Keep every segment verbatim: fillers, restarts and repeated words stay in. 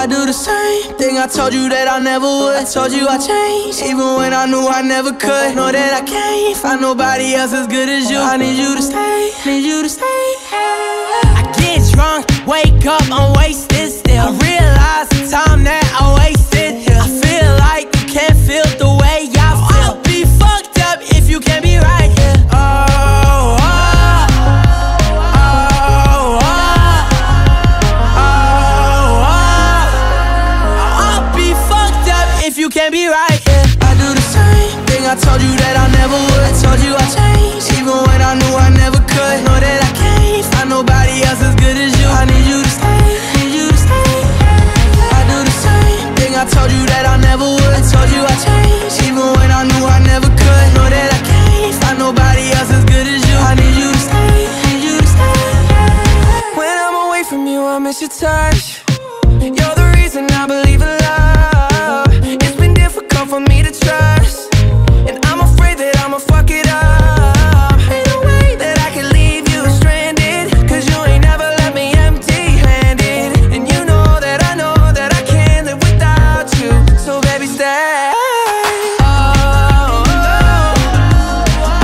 do the same thing I told you that I never would. I told you I changed, even when I knew I never could. Know that I can't find nobody else as good as you. I need you to stay, need you to stay. I get drunk, wake up, I'm wasted still. I realize the time that I wasted here. I feel like you can't feel the way I feel. I'll be fucked up if you can't be right here. Oh, oh, oh, oh, oh, oh. I'll be fucked up if you can't be right here. I do the same thing I told you that I never would. I told you I changed, even when I knew I never could. Know that I can't find nobody else as good as you. I need you to stay, need you to stay. I do the same thing I told you that I never would. I told you I changed, even when I knew I never could. Know that I can't find nobody else as good as you. I need you to stay, need you to stay. When I'm away from you, I miss your touch. You're the reason I believe in love. It's been difficult for me to trust, and I'm afraid that I'ma fuck it up. Ain't no way that I can leave you stranded, cause you ain't never left me empty-handed. And you know that I know that I can't live without you. So baby stay. Oh, oh, oh,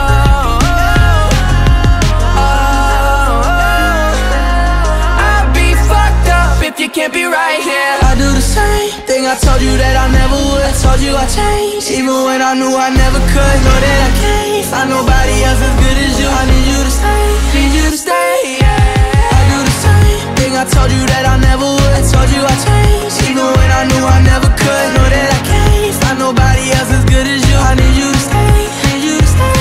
oh, oh. I'd be fucked up if you can't be right here. I do the same thing I told you that I never would. I told you I changed, even when I knew I never could. Know that I can't find nobody else as good as you. I need you to stay, need you to stay, yeah. I do the same thing I told you that I never would. I told you I changed, even when I knew I never could. Know that I can't find nobody else as good as you. I need you to stay, need you to stay.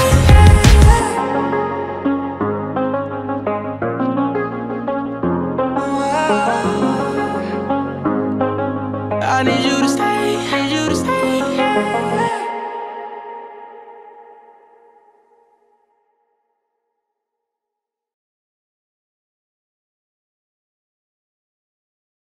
I need you to stay, need you to stay.